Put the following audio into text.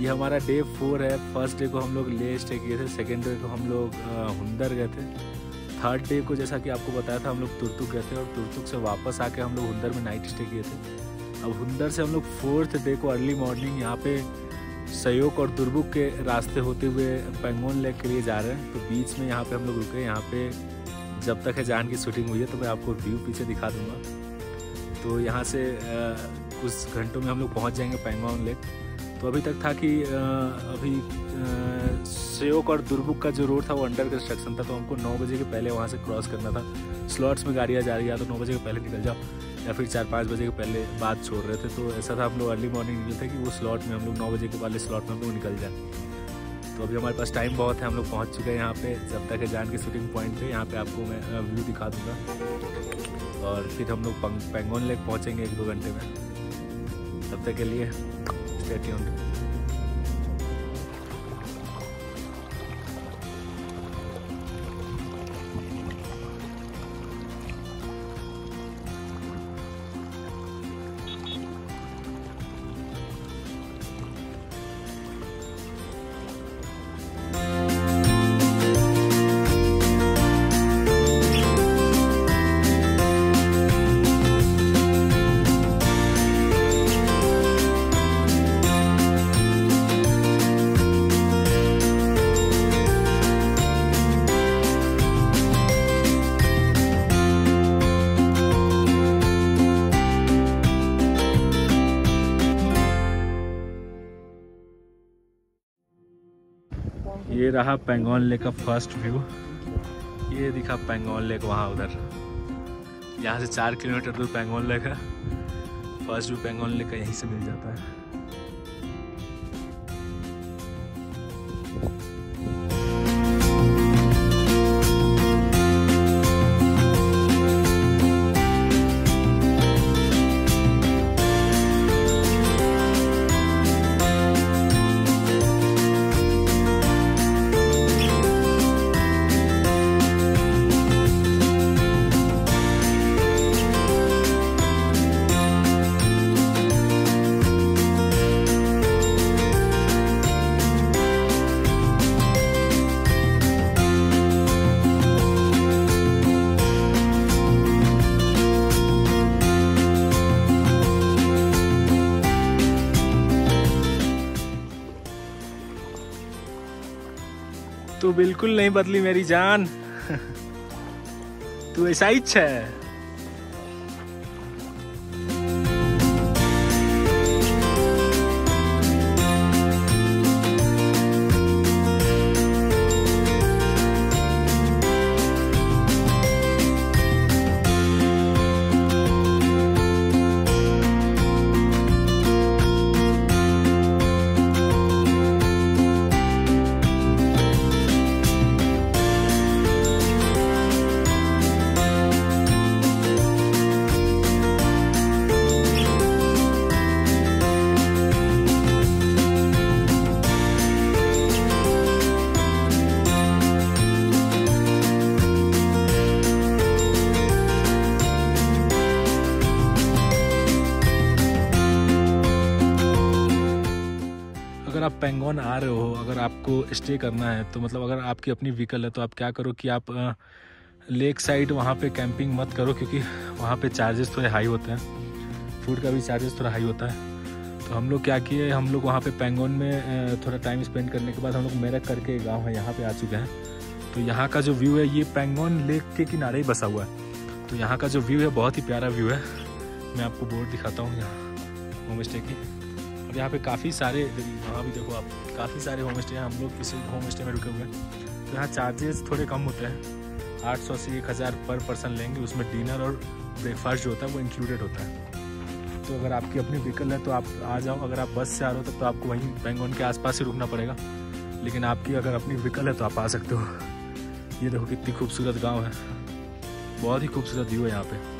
ये हमारा डे 4 है। फर्स्ट डे को हम लोग ले स्टे किए थे, सेकेंड डे को हम लोग हुंदर गए थे, थर्ड डे को जैसा कि आपको बताया था हम लोग तुर्तुक गए थे और तुर्तुक से वापस आके हम लोग हुंदर में नाइट स्टे किए थे। अब हुंदर से हम लोग फोर्थ डे को अर्ली मॉर्निंग यहाँ पे सयोक और दुर्बुक के रास्ते होते हुए पेंगोंग लेक के लिए जा रहे हैं। तो बीच में यहाँ पे हम लोग रुके। यहाँ पे जब तक है जान की शूटिंग हुई है तो मैं आपको व्यू पीछे दिखा दूंगा। तो यहाँ से कुछ घंटों में हम लोग पहुँच जाएंगे पेंगोंग लेक। तो अभी तक था कि अभी सयोक और दुर्बुक का जो रोड था वो अंडर कंस्ट्रक्शन था, तो हमको 9 बजे के पहले वहाँ से क्रॉस करना था। स्लॉट्स में गाड़ियाँ जा रही है, तो 9 बजे के पहले निकल जाओ या फिर 4-5 बजे के पहले बाद छोड़ रहे थे। तो ऐसा था हम लोग अर्ली मॉर्निंग निकले थे कि वो स्लॉट में हम लोग 9 बजे के वाले स्लॉट में हम लोग निकल जाए। तो अभी हमारे पास टाइम बहुत है, हम लोग पहुँच चुके हैं यहाँ पे। जब तक है जान के शूटिंग पॉइंट पे, यहाँ पे आपको मैं व्यू दिखा दूँगा और फिर हम लोग पेंगोंग लेक पहुँचेंगे 1-2 घंटे में। तब तक के लिए स्टे ट्यून्ड। ये रहा पेंगोंग लेक का फर्स्ट व्यू। ये दिखा पेंगोंग लेक वहाँ उधर। यहाँ से 4 किलोमीटर दूर पेंगोंग लेक है। फर्स्ट व्यू पेंगोंग लेक का यहीं से मिल जाता है। तू बिल्कुल नहीं बदली मेरी जान। तू ऐसा ही है। अगर आप पेंगोंग आ रहे हो, अगर आपको स्टे करना है तो मतलब अगर आपकी अपनी व्हीकल है तो आप क्या करो कि आप लेक साइड वहाँ पे कैंपिंग मत करो, क्योंकि वहाँ पे चार्जेस थोड़े हाई होते हैं। फूड का भी चार्जेस थोड़ा हाई होता है। तो हम लोग क्या किए, हम लोग वहाँ पे पेंगोंग में थोड़ा टाइम स्पेंड करने के बाद हम लोग मेरक करके गाँव है, यहाँ पे आ चुके हैं। तो यहाँ का जो व्यू है ये पेंगोंग लेक के किनारे ही बसा हुआ है। तो यहाँ का जो व्यू है बहुत ही प्यारा व्यू है। मैं आपको बोर्ड दिखाता हूँ यहाँ होम स्टे की। और यहाँ पे काफ़ी सारे, वहाँ भी देखो आप, काफ़ी सारे होम स्टे हैं। हम लोग किसी होम स्टे में रुके हुए हैं। तो यहाँ चार्जेस थोड़े कम होते हैं, 800 से 1000 पर पर्सन लेंगे। उसमें डिनर और ब्रेकफास्ट जो होता है वो इंक्लूडेड होता है। तो अगर आपकी अपनी व्हीकल है तो आप आ जाओ। अगर आप बस से आ रहे हो तो आपको वहीं पेंगोंग के आसपास ही रुकना पड़ेगा। लेकिन आपकी अगर अपनी व्हीकल है तो आप आ सकते हो। ये देखो कितनी खूबसूरत गाँव है, बहुत ही खूबसूरत व्यू है यहाँ पे।